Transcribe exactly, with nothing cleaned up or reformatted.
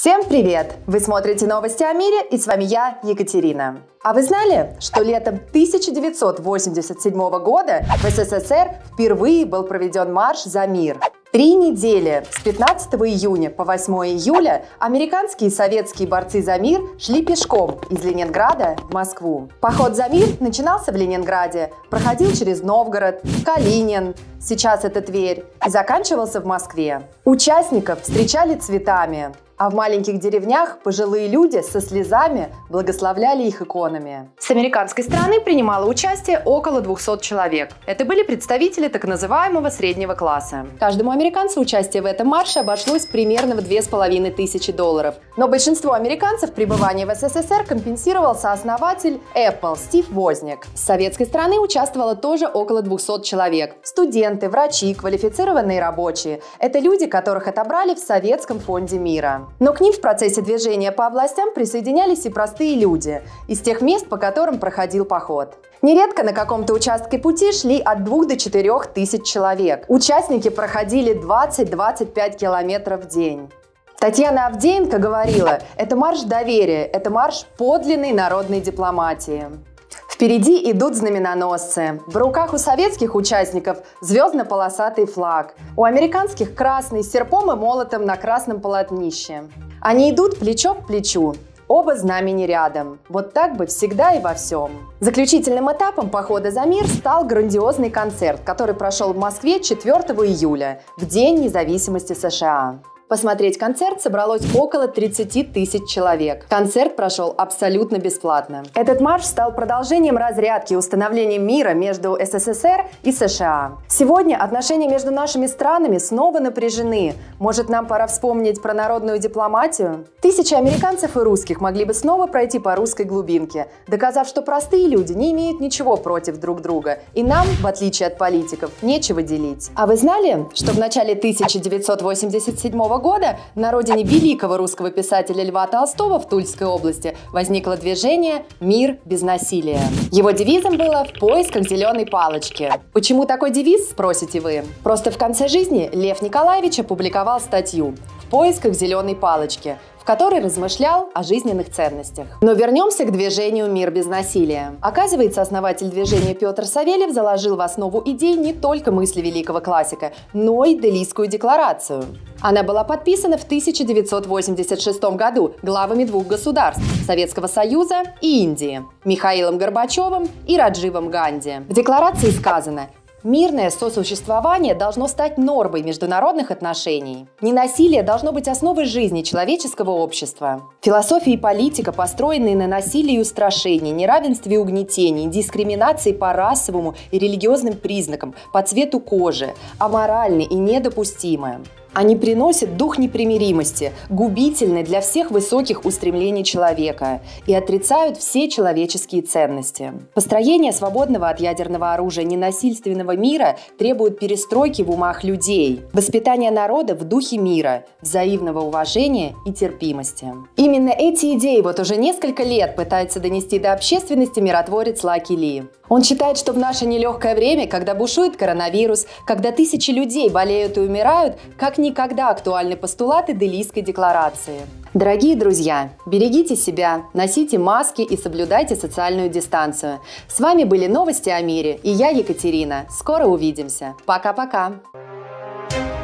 Всем привет! Вы смотрите новости о мире, и с вами я, Екатерина. А вы знали, что летом тысяча девятьсот восемьдесят седьмого года в СССР впервые был проведен марш за мир? Три недели с пятнадцатого июня по восьмое июля американские и советские борцы за мир шли пешком из Ленинграда в Москву. Поход за мир начинался в Ленинграде, проходил через Новгород, Калинин, сейчас это Тверь, и заканчивался в Москве. Участников встречали цветами, а в маленьких деревнях пожилые люди со слезами благословляли их иконами. С американской стороны принимало участие около двухсот человек. Это были представители так называемого среднего класса. Каждому американцу участие в этом марше обошлось примерно в две с половиной тысячи долларов. Но большинство американцев пребывание в СССР компенсировал сооснователь Apple Стив Возняк. С советской стороны участвовало тоже около двухсот человек. Студенты, врачи, квалифицированные рабочие. Это люди, которых отобрали в Советском фонде мира. Но к ним в процессе движения по областям присоединялись и простые люди из тех мест, по которым проходил поход. Нередко на каком-то участке пути шли от двух до четырёх тысяч человек. Участники проходили двадцать-двадцать пять километров в день. Татьяна Авдеенко говорила: «Это марш доверия, это марш подлинной народной дипломатии». Впереди идут знаменоносцы. В руках у советских участников звездно-полосатый флаг. У американских красный с серпом и молотом на красном полотнище. Они идут плечо к плечу. Оба знамени рядом. Вот так бы всегда и во всем. Заключительным этапом похода за мир стал грандиозный концерт, который прошел в Москве четвёртого июля, в День независимости США. Посмотреть концерт собралось около тридцати тысяч человек. Концерт прошел абсолютно бесплатно. Этот марш стал продолжением разрядки установления мира между СССР и США. Сегодня отношения между нашими странами снова напряжены. Может, нам пора вспомнить про народную дипломатию? Тысячи американцев и русских могли бы снова пройти по русской глубинке, доказав, что простые люди не имеют ничего против друг друга, и нам, в отличие от политиков, нечего делить. А вы знали, что в начале тысяча девятьсот восемьдесят седьмого года на родине великого русского писателя Льва Толстого в Тульской области возникло движение «Мир без насилия». Его девизом было «В поисках зеленой палочки». Почему такой девиз, спросите вы? Просто в конце жизни Лев Николаевич опубликовал статью «В поисках зеленой палочки», в которой размышлял о жизненных ценностях. Но вернемся к движению «Мир без насилия». Оказывается, основатель движения Петр Савельев заложил в основу идей не только мысли великого классика, но и Делийскую декларацию. Она была подписана в тысяча девятьсот восемьдесят шестом году главами двух государств – Советского Союза и Индии – Михаилом Горбачевым и Радживом Ганди. В декларации сказано: «Мирное сосуществование должно стать нормой международных отношений. Ненасилие должно быть основой жизни человеческого общества». Философия и политика, построенные на насилии и устрашении, неравенстве и угнетении, дискриминации по расовому и религиозным признакам, по цвету кожи, аморальны и недопустимы. Они приносят дух непримиримости, губительный для всех высоких устремлений человека, и отрицают все человеческие ценности. Построение свободного от ядерного оружия ненасильственного мира требует перестройки в умах людей, воспитания народа в духе мира, взаимного уважения и терпимости. Именно эти идеи вот уже несколько лет пытается донести до общественности миротворец Лаки Ли. Он считает, что в наше нелегкое время, когда бушует коронавирус, когда тысячи людей болеют и умирают, как никогда актуальны постулаты Делийской декларации. Дорогие друзья, берегите себя, носите маски и соблюдайте социальную дистанцию. С вами были новости о мире, и я, Екатерина. Скоро увидимся. Пока-пока!